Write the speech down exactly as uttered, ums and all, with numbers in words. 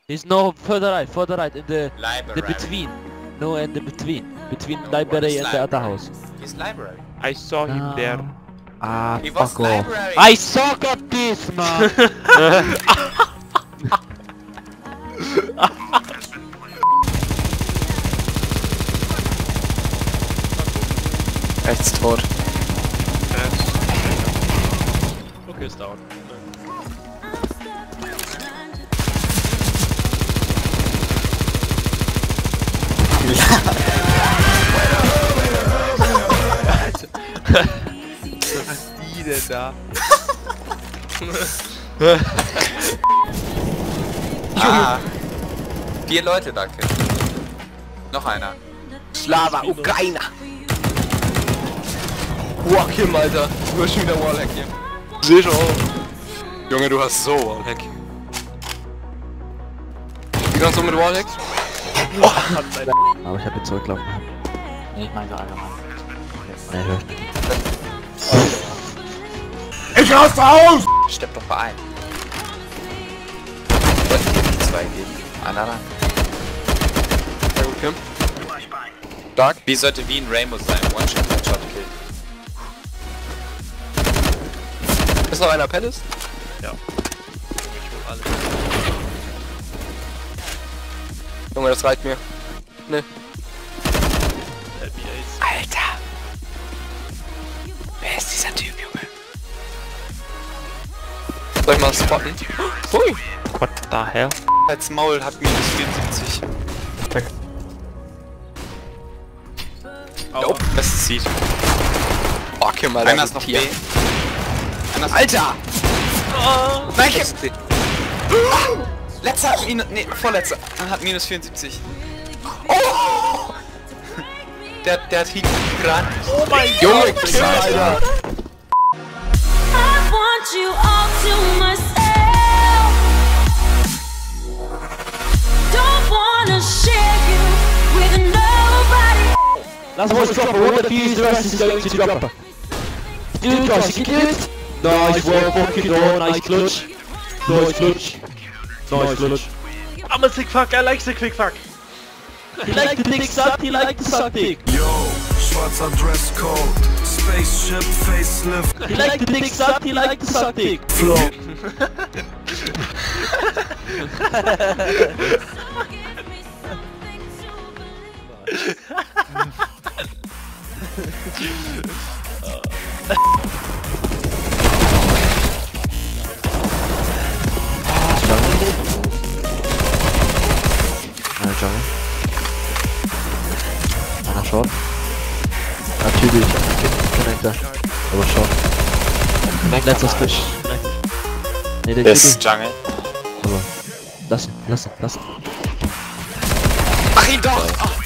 He's no further right, further right, in the Library. the between. No, in the between. Between library and the other house. He's library. I saw him there. Ah, He was fuck off. library. I suck at this, man! Rechts tot. Okay, ist down. Was ist die denn da? Ah. Vier Leute, danke. Noch einer. Slava, Ukrainer! Walk him, Alter. Du hast schon wieder Wallhack hier. Seh schon. Junge, du hast so Wallhack. Wie kannst du mit Wallhack? Oh. Aber ich hab jetzt zurücklaufen. Ich meine so allgemein. Nee, hör nicht. Ich raste aus! Stepp doch mal ein. Ich wollte dir die zwei geben. Einer lang. Sehr gut, Kim. Stark. Wie sollte wie ein Rainbow sein? One-Shot, One-Shot, Kill. Ist noch einer Palace? Ja. Ich hol alles. Junge, das reicht mir. Ne. L B As. Alter! Wer ist dieser Typ, Junge? Soll ich mal spotten? Hui! What the hell? Als Maul hat minus vierundsiebzig. Nope, bestes Seed. Oh, Kim, Alter. Einer ist noch B. Einer ist Alter! Oh, Nein, Kim! Kim! Letzter hat minus, nee, vorletzter hat minus vierundsiebzig. Oh! Der, der hat Heat gerannt. Oh mein Junge, Gott! Kim, Alter! I want you all to myself. Don't wanna share you with nobody. Last one drop, one of these, the rest is going to drop. Do it, guys, you can do it! Nice one, fucking on, nice clutch. Nice clutch. Nice clutch. I'm a sick fuck, I like the quick fuck. He liked the dick sucked, he liked the suck dick. Yo, schwarzer Dresscode, Spaceship, Facelift, He liked the dick sucked, he liked the suck dick. Flow. Einer Jungle. Einer Short. Natürlich. Connector. Aber Short. Letzter Switch. Nee, der Ist Kitty. Jungle. Aber. Lass ihn, lass ihn, lass ihn. Mach ihn doch! Oh.